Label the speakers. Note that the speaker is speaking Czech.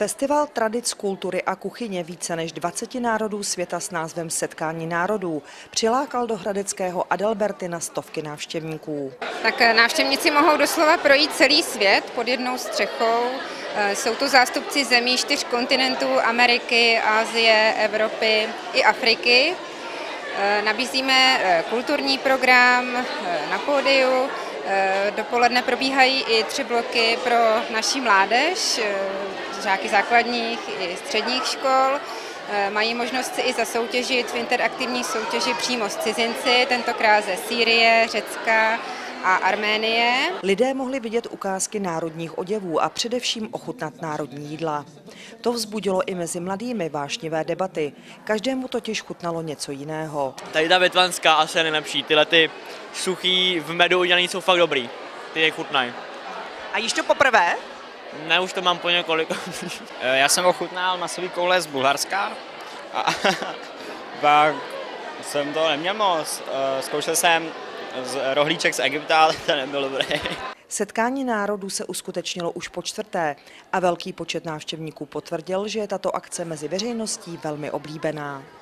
Speaker 1: Festival tradic, kultury a kuchyně více než 20 národů světa s názvem Setkání národů přilákal do hradeckého Adalberty stovky návštěvníků.
Speaker 2: Tak návštěvníci mohou doslova projít celý svět pod jednou střechou. Jsou to zástupci zemí 4 kontinentů: Ameriky, Asie, Evropy i Afriky. Nabízíme kulturní program na pódiu. Dopoledne probíhají i 3 bloky pro naši mládež, žáky základních i středních škol. Mají možnost si i zasoutěžit v interaktivní soutěži přímo s cizinci, tentokrát ze Sýrie, Řecka a Arménie.
Speaker 1: Lidé mohli vidět ukázky národních oděvů a především ochutnat národní jídla. To vzbudilo i mezi mladými vášnivé debaty. Každému totiž chutnalo něco jiného.
Speaker 3: Tady ta větvanská asi je nejlepší. Tyhle ty suchý v medu udělaný jsou fakt dobrý. Ty je chutnají.
Speaker 1: A jíš to poprvé?
Speaker 3: Ne, už to mám po několik.
Speaker 4: Já jsem ochutnal masový koule z Bulharska a pak jsem to neměl moc. Zkoušel jsem rohlíček z Egypta, ale to nebylo dobré.
Speaker 1: Setkání národů se uskutečnilo už po 4. a velký počet návštěvníků potvrdil, že je tato akce mezi veřejností velmi oblíbená.